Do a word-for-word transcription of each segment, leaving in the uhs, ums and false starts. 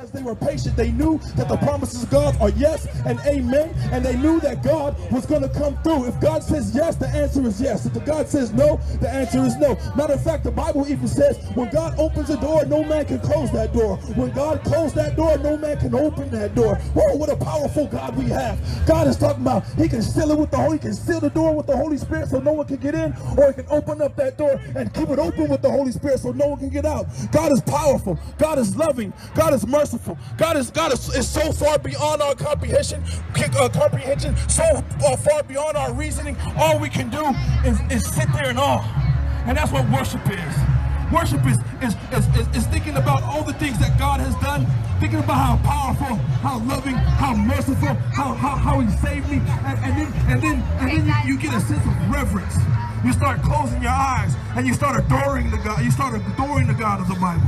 because they were patient. They knew that the promises of God are yes and amen, and they knew that God was going to come through. If God says yes, the answer is yes. If God says no, the answer is no. Matter of fact, the Bible even says when God opens a door, no man can close that door. When God closed that door, no man can open that door. Whoa, what a powerful God we have. God is talking about he can seal it with the Holy, he can seal the door with the Holy Spirit so no one can get in, or he can open up that door and keep it open with the Holy Spirit so no one can get out. God is powerful. God is loving. God is merciful. God is God is, is so far beyond our comprehension, uh, comprehension, so uh, far beyond our reasoning. All we can do is, is sit there in awe. And that's what worship is. Worship is, is, is, is, is thinking about all the things that God has done, thinking about how powerful, how loving, how merciful, how, how, how he saved me, and, and then, and then, and then you, you get a sense of reverence. You start closing your eyes and you start adoring the God. You start adoring the God of the Bible.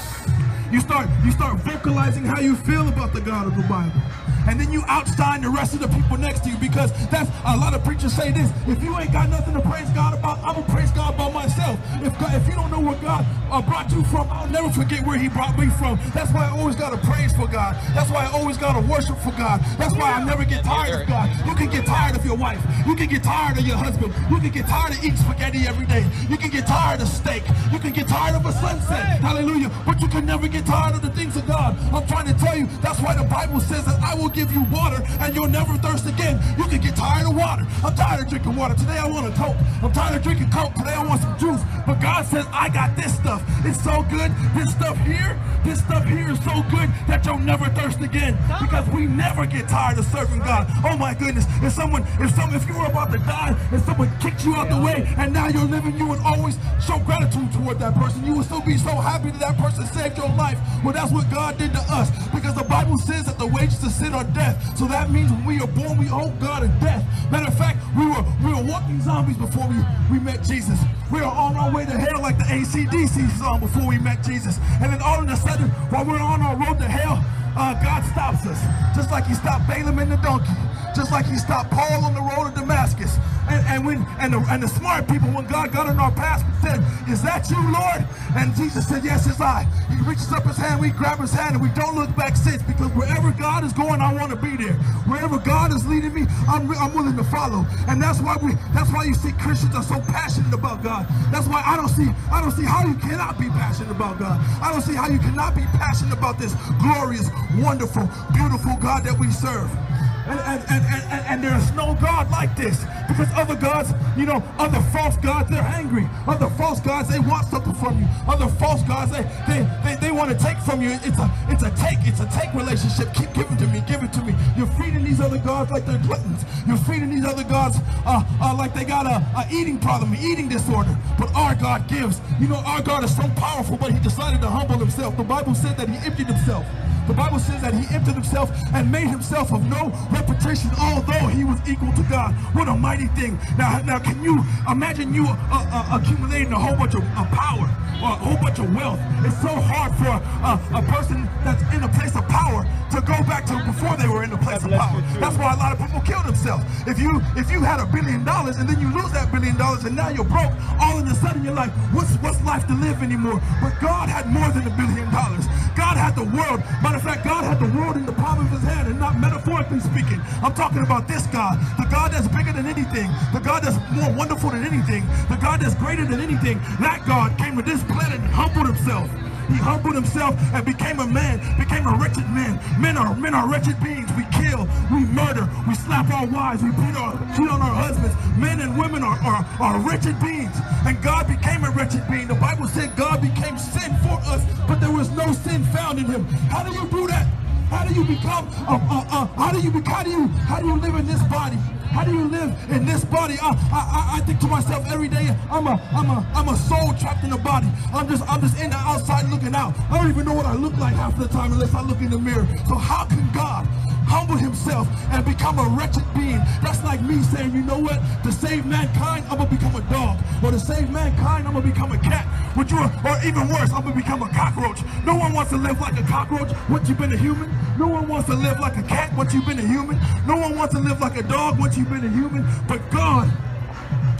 You start, you start vocalizing how you feel about the God of the Bible. And then you outshine the rest of the people next to you, because that's a lot of preachers say this: if you ain't got nothing to praise God about, I'm gonna praise God about myself. If God, if you don't know where God uh, brought you from, I'll never forget where he brought me from. That's why I always gotta praise for God. That's why I always gotta worship for God. That's why I never get tired of God. You can get tired of your wife. You can get tired of your husband. You can get tired of eating spaghetti every day. You can get tired of steak. You can get tired of a sunset. Hallelujah. But you can never get tired of the things of God. I'm trying to tell you, that's why the Bible says that I will give you water and you'll never thirst again. You can get tired of water. I'm tired of drinking water. Today I want a Coke. I'm tired of drinking Coke. Today I want some juice. But God says, I got this stuff. It's so good. This stuff here, this stuff here is so good that you'll never thirst again, because we never get tired of serving God. Oh my goodness. If someone, if some, if you were about to die and someone kicked you out the way and now you're living, you would always show gratitude toward that person. You would still be so happy that that person saved your life. Well, that's what God did to us, because the Bible says that the wages of sin are death. So that means when we are born, we owe God a death. Matter of fact, we were we were walking zombies before we, we met Jesus. We are on our way to hell like the A C D C song before we met Jesus. And then all of a sudden, while we're on our road to hell, uh, God stops us. Just like he stopped Balaam and the donkey. Just like he stopped Paul on the road to Damascus. And, and when and the, and the smart people, when God got in our path, said, is that you, Lord? And Jesus said, yes, it's I. He reaches up his hand, we grab his hand, and we don't look back since, because wherever God is going, I want to be there. Wherever God is leading me, I'm, I'm willing to follow. And that's why we that's why you see Christians are so passionate about God. That's why I don't see I don't see how you cannot be passionate about God. I don't see how you cannot be passionate about this glorious, wonderful, beautiful God that we serve. And, and, and, and, and there's no God like this, because other gods, you know, other false gods, they're angry. Other false gods, they want something from you. Other false gods, they they, they, they want to take from you. It's a it's a take, it's a take relationship. Keep giving to me, give it to me. You're feeding these other gods like they're gluttons. You're feeding these other gods uh, uh, like they got a, a eating problem, eating disorder. But our God gives. You know, our God is so powerful, but he decided to humble himself. The Bible said that he emptied himself. The Bible says that he emptied himself and made himself of no reputation, although he was equal to God. What a mighty thing. Now, now can you imagine you uh, uh, accumulating a whole bunch of uh, power, or a whole bunch of wealth? It's so hard for uh, a person that's in a place of power to go back to before they were in the place of power. That's why a lot of people kill themselves. If you if you had a billion dollars and then you lose that billion dollars and now you're broke, all of a sudden you're like, what's what's life to live anymore? But God had more than a billion dollars. God had the world. Matter of fact, God had the world in the palm of his hand, and not metaphorically speaking. I'm talking about this God, the God that's bigger than anything, the God that's more wonderful than anything, the God that's greater than anything. That God came to this planet and humbled himself. He humbled himself and became a man, became a wretched man. Men are men are wretched beings. We kill, we murder, we slap our wives, we beat our, cheat on our husbands. Men and women are, are, are wretched beings. And God became a wretched being. The Bible said God became sin for us, but there was no sin found in him. How do you do that? How do you become, uh, uh, uh, how do you, how do you, how do you live in this body? How do you live in this body? I, I, I think to myself every day, I'm a, I'm a, I'm a soul trapped in a body. I'm just, I'm just in the outside looking out. I don't even know what I look like half the time unless I look in the mirror. So how can God humble himself and become a wretched being? That's like me saying, you know what? To save mankind, I'm gonna become a dog. Or to save mankind, I'm gonna become a cat. Would you, or even worse, I'm gonna become a cockroach. No one wants to live like a cockroach once you've been a human. No one wants to live like a cat once you've been a human. No one wants to live like a dog once you've been a human. But God,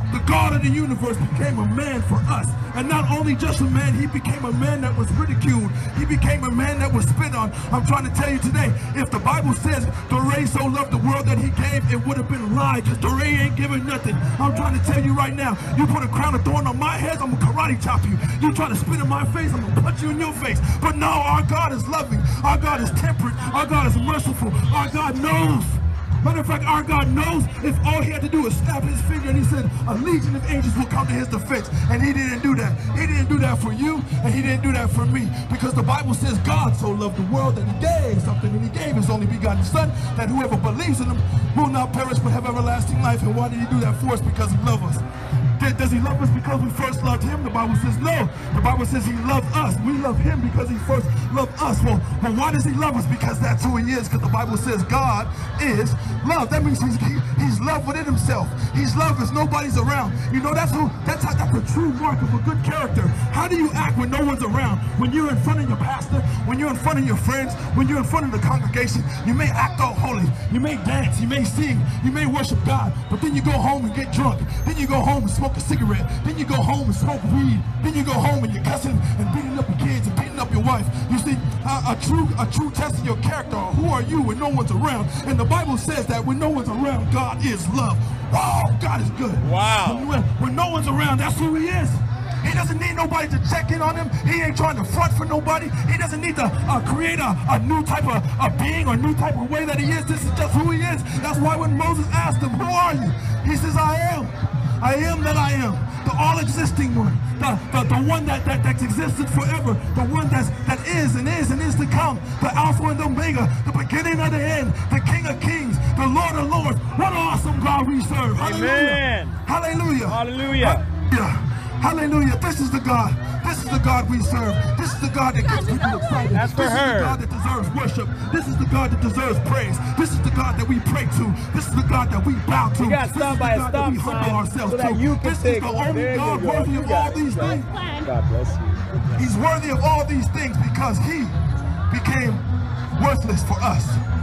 The God of the universe became a man for us. And not only just a man, he became a man that was ridiculed. He became a man that was spit on. I'm trying to tell you today, if the Bible says Doré so loved the world that he gave, it would have been a lie, because Doré ain't giving nothing. I'm trying to tell you right now, you put a crown of thorn on my head, I'm gonna karate chop you. You try to spit in my face, I'm gonna punch you in your face. But no, our God is loving. Our God is temperate. Our God is merciful. Our God knows. Matter of fact, our God knows if all he had to do was snap his finger and he said, a legion of angels will come to his defense. And he didn't do that. He didn't do that for you, and he didn't do that for me. Because the Bible says God so loved the world that he gave something, and he gave his only begotten son, that whoever believes in him will not perish but have everlasting life. And why did he do that for us? Because he loves us. Does he love us because we first loved him? The Bible says no. The Bible says he loved us. We love him because he first loved us. Well, well why does he love us? Because that's who he is. Because the Bible says God is love. That means he's, he, he's love within himself. He's love because nobody's around. You know, that's who. That's how, that's the true mark of a good character. How do you act when no one's around? When you're in front of your pastor, when you're in front of your friends, when you're in front of the congregation, you may act all holy. You may dance. You may sing. You may worship God. But then you go home and get drunk. Then you go home and smoke a cigarette, then you go home and smoke weed, then you go home and you're cussing and beating up your kids and beating up your wife. You see, a, a true a true test of your character, who are you when no one's around? And the Bible says that when no one's around, God is love. Wow, God is good. Wow. When, when no one's around, that's who he is. He doesn't need nobody to check in on him. He ain't trying to front for nobody. He doesn't need to uh, create a, a new type of a being or new type of way that he is. This is just who he is. That's why when Moses asked him, who are you? He says, I am. I am that I am, the all-existing one, the, the, the one that, that, that existed forever, the one that's, that is and is and is to come, the Alpha and the Omega, the beginning and the end, the King of Kings, the Lord of Lords. What an awesome God we serve. Hallelujah. Amen. Hallelujah. Hallelujah. Hallelujah. Hallelujah. This is the God. This is the God we serve. This is the God that gets people excited. That's for this her. This is the God that deserves worship. This is the God that deserves praise. This is the God that we pray to. This is the God that we bow to. You got this stopped is by the a God that we stop humble sign ourselves so that to. you can This is take the one. only There you God go. worthy You of got all it. these You got things. it. God bless you. He's worthy of all these things because he became worthless for us.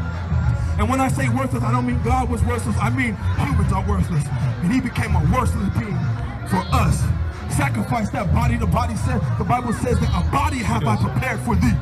And when I say worthless, I don't mean God was worthless. I mean humans are worthless. And he became a worthless being for us. Sacrifice that body. The body said, the Bible says that a body have I prepared for thee.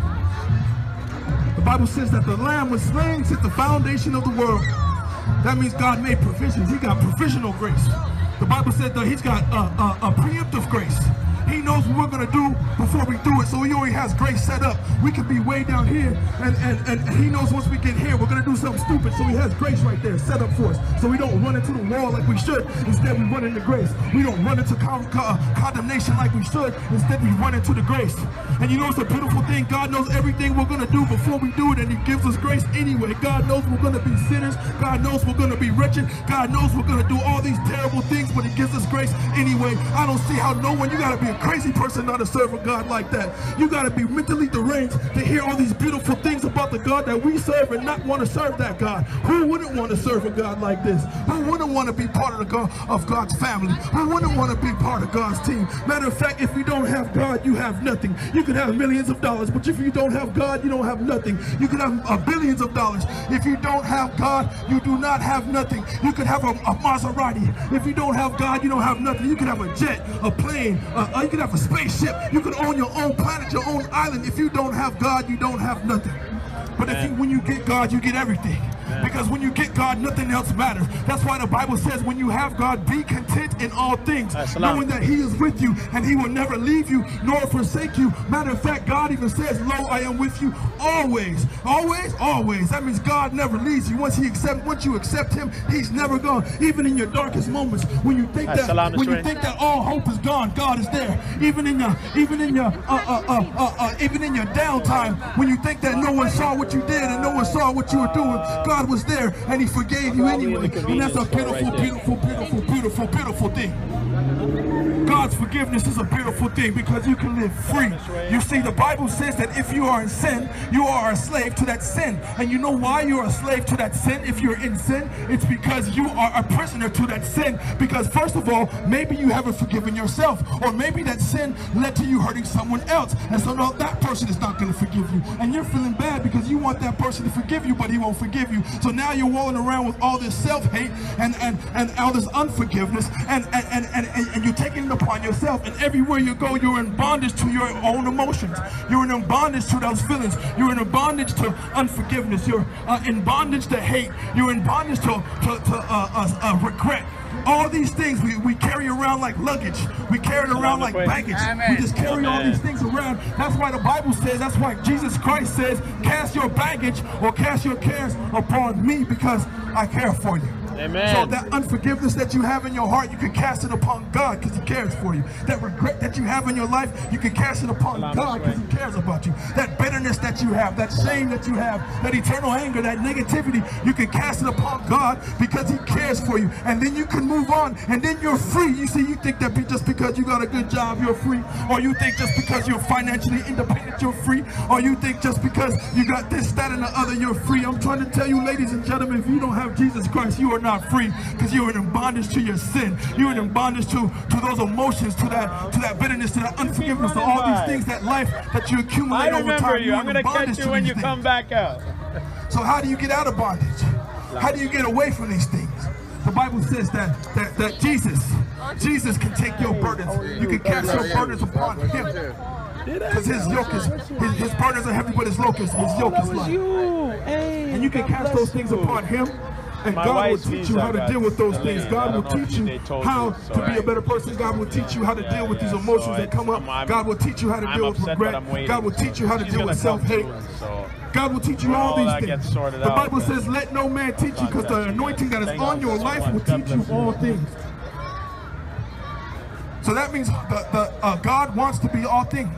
The Bible says that the Lamb was slain since the foundation of the world. That means God made provisions. He got provisional grace. The Bible said that he's got a, a, a preemptive grace. He knows what we're going to do before we do it, so he already has grace set up. We could be way down here, and, and, and he knows once we get here, we're going to do something stupid, so he has grace right there set up for us. So we don't run into the wall like we should. Instead, we run into grace. We don't run into con con condemnation like we should. Instead, we run into the grace. And you know it's a beautiful thing. God knows everything we're going to do before we do it, and he gives us grace anyway. God knows we're going to be sinners. God knows we're going to be wretched. God knows we're going to do all these terrible things, but he gives us grace anyway. I don't see how no one, you got to be a crazy person not to serve a God like that. You got to be mentally deranged to hear all these beautiful things about the God that we serve and not want to serve that God. Who wouldn't want to serve a God like this? Who wouldn't want to be part of the God of God's family? Who wouldn't want to be part of God's team? Matter of fact, if you don't have God, you have nothing. You can have millions of dollars, but if you don't have God, you don't have nothing. You can have uh, billions of dollars. If you don't have God, you do not have nothing. You could have a, a Maserati. If you don't have God, you don't have nothing. You can have a jet, a plane, uh, you can have a spaceship. You can own your own planet, your own island. If you don't have God, you don't have nothing. But if you, when you get God, you get everything. Because when you get God, nothing else matters. That's why the Bible says when you have God, be content in all things, knowing that he is with you and he will never leave you nor forsake you. Matter of fact, God even says, lo, I am with you always. Always, always. That means God never leaves you. Once he accept, once you accept him, he's never gone. Even in your darkest moments, when you think that when you think that all hope is gone, God is there. Even in your even in your uh, uh, uh, uh, uh, even in your downtime, when you think that no one saw what you did and no one saw what you were doing, God was there and he forgave you anyway. And that's a beautiful, beautiful, beautiful, beautiful, beautiful thing. God's forgiveness is a beautiful thing because you can live free. You see, the Bible says that if you are in sin, you are a slave to that sin. And you know why you're a slave to that sin if you're in sin? It's because you are a prisoner to that sin. Because first of all, maybe you haven't forgiven yourself, or maybe that sin led to you hurting someone else. And so now that person is not going to forgive you. And you're feeling bad because you want that person to forgive you, but he won't forgive you. So now you're walking around with all this self-hate and, and, and all this unforgiveness, and, and, and, and, and, and you're taking it upon yourself. And everywhere you go, you're in bondage to your own emotions. You're in bondage to those feelings. You're in bondage to unforgiveness. You're uh, in bondage to hate. You're in bondage to, to, to uh, uh, uh, regret. All these things we, we carry around like luggage. We carry it around like baggage. We just carry all these things around. That's why the Bible says, that's why Jesus Christ says, cast your baggage or cast your cares upon me because I care for you. Amen. So that unforgiveness that you have in your heart, you can cast it upon God because he cares for you. That regret that you have in your life, you can cast it upon God because he cares about you. That bitterness that you have, that shame that you have, that eternal anger, that negativity, you can cast it upon God because he cares for you. And then you can move on, and then you're free. You see, you think that just because you got a good job, you're free. Or you think just because you're financially independent, you're free. Or you think just because you got this, that, and the other, you're free. I'm trying to tell you, ladies and gentlemen, if you don't have Jesus Christ, you are not free, because you're in bondage to your sin. You're in bondage to to those emotions, to that to that bitterness, to that unforgiveness, to all these things, that life that you accumulate over time. I remember you. You're I'm going to catch you when you come back out. So how do you get out of bondage? How do you get away from these things? The Bible says that that, that Jesus, Jesus can take your burdens. You can cast your burdens upon him. Because his yoke is, his, his burdens are heavy, but his yoke is, his yoke is light. And you can cast those things upon him. And My God will teach you how to deal with those things. God will teach you how so to be a better person. God will teach you how to yeah, deal with these yeah. emotions so that come up. I'm, God will teach you how to I'm deal with upset, regret. God will teach you how to She's deal with self-hate. So God will teach you all, all these that things. gets sorted The out, Bible but says, let no man teach you, because the anointing that is on your life will teach you all things. So that means the, the, uh, God wants to be all things.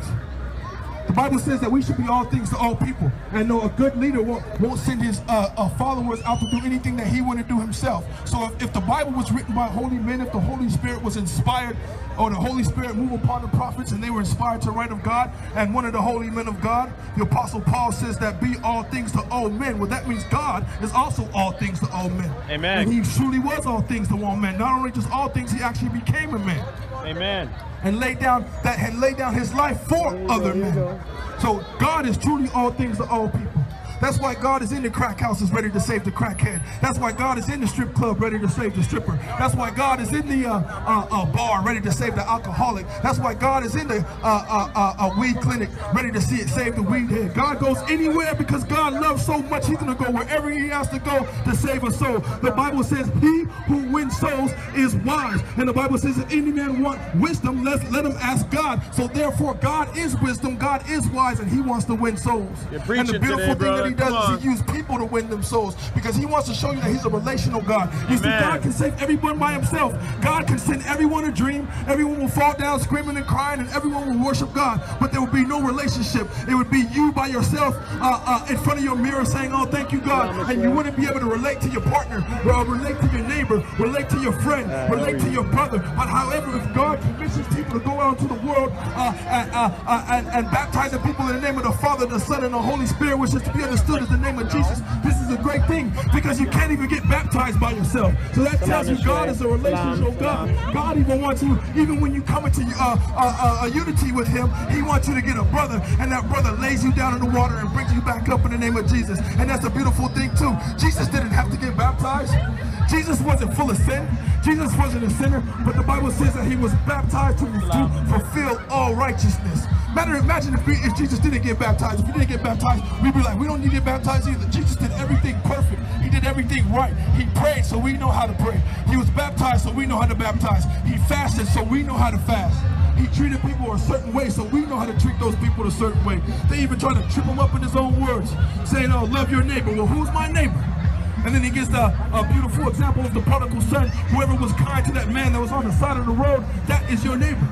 The Bible says that we should be all things to all people. And no, a good leader won't, won't send his uh, uh, followers out to do anything that he wouldn't do himself. So if, if the Bible was written by holy men, if the Holy Spirit was inspired, or the Holy Spirit moved upon the prophets and they were inspired to write of God, and one of the holy men of God, the Apostle Paul says that be all things to all men. Well, that means God is also all things to all men. Amen. And he truly was all things to all men. Not only just all things, he actually became a man. Amen. And laid down that and laid down his life for other men. So God is truly all things to all people. That's why God is in the crack houses ready to save the crackhead. That's why God is in the strip club ready to save the stripper. That's why God is in the uh, uh, uh, bar ready to save the alcoholic. That's why God is in the uh, uh, uh, uh, weed clinic ready to see it save the weed head. God goes anywhere because God loves so much. He's going to go wherever he has to go to save a soul. The Bible says he who wins souls is wise. And the Bible says if any man want wisdom, let, let him ask God. So therefore God is wisdom, God is wise, and he wants to win souls. You're And the beautiful today, thing brother. that he Come does on. is he uses people to win them souls, because he wants to show you that he's a relational God. You see, Amen. God can save everyone by himself. God can send everyone a dream. Everyone will fall down screaming and crying, and everyone will worship God, but there will be no relationship. It would be you by yourself uh, uh, in front of your mirror saying, oh, thank you, God, and you wouldn't be able to relate to your partner, or relate to your neighbor, relate to your friend, relate to your brother. But however, if God commissions people to go out into the world uh, and, uh, uh, and, and baptizing people in the name of the Father, the Son, and the Holy Spirit, which is to be understood as the name of Jesus, this is a great thing, because you can't even get baptized by yourself. So that tells you God is a relational God. God even wants you, even when you come into uh, uh, uh, a unity with him, he wants you to get a brother, and that brother lays you down in the water and brings you back up in the name of Jesus. And that's a beautiful thing too. Jesus didn't have to get baptized. Jesus wasn't full of sin. Jesus wasn't a sinner, but the Bible says that he was baptized to, to fulfill all righteousness. Matter, imagine if, we, if Jesus didn't get baptized. If he didn't get baptized, we'd be like, we don't need to get baptized either. Jesus did everything perfect. He did everything right. He prayed, so we know how to pray. He was baptized, so we know how to baptize. He fasted, so we know how to fast. He treated people a certain way, so we know how to treat those people a certain way. They even try to trip him up in his own words, saying, oh, love your neighbor. Well, who's my neighbor? And then he gives the, a beautiful example of the prodigal son. Whoever was kind to that man that was on the side of the road, that is your neighbor.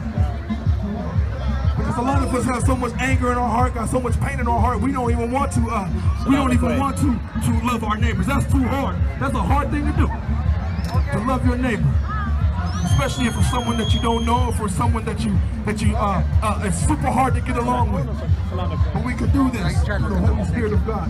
Because a lot of us have so much anger in our heart, got so much pain in our heart, we don't even want to, uh, we don't even want to, to love our neighbors. That's too hard. That's a hard thing to do, to love your neighbor. Especially if it's someone that you don't know, if it's someone that you, that you, uh, uh, it's super hard to get along with. But we can do this through the Holy Spirit of God.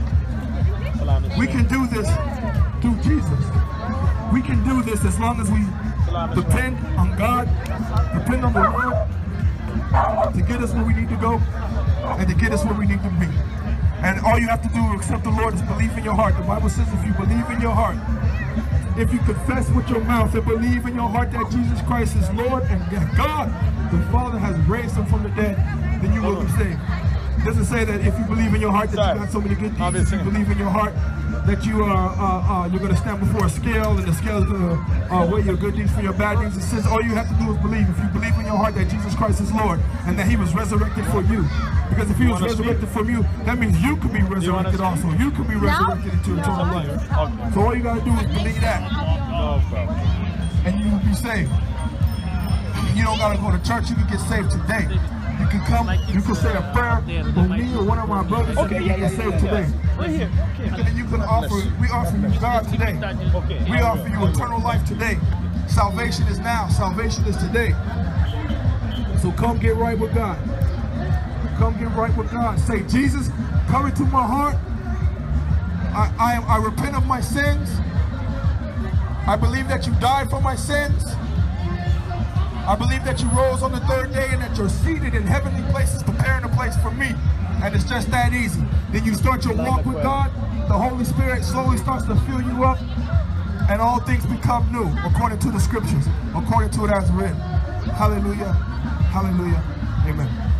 We can do this through Jesus. We can do this as long as we depend on God, depend on the Lord, to get us where we need to go and to get us where we need to be. And all you have to do to accept the Lord is believe in your heart. The Bible says if you believe in your heart, if you confess with your mouth and believe in your heart that Jesus Christ is Lord and that God, the Father, has raised him from the dead, then you will be saved. It doesn't say that if you believe in your heart that you got so many good deeds, if you believe in your heart that you are uh, uh, you're going to stand before a scale and the scale is going to uh, weigh your good deeds for your bad deeds. It says all you have to do is believe. If you believe in your heart that Jesus Christ is Lord and that he was resurrected for you. Because if he was resurrected from you, that means you could be resurrected also. You could be resurrected into eternal life. So all you got to do is believe that. And you will be saved. You don't got to go to church. You can get saved today. You can come, you can say a prayer with me or one of my brothers, okay, and you can get saved today. Right here. And then you can offer, we offer you God today. We offer you eternal life today. Salvation is now. Salvation is today. So come get right with God. Come get right with God. Say, Jesus, come into my heart. I, I, am, I repent of my sins. I believe that you died for my sins. I believe that you rose on the third day and that you're seated in heavenly places preparing a place for me. And it's just that easy. Then you start your walk with God. The Holy Spirit slowly starts to fill you up. And all things become new according to the scriptures, according to it as written. Hallelujah. Hallelujah. Amen.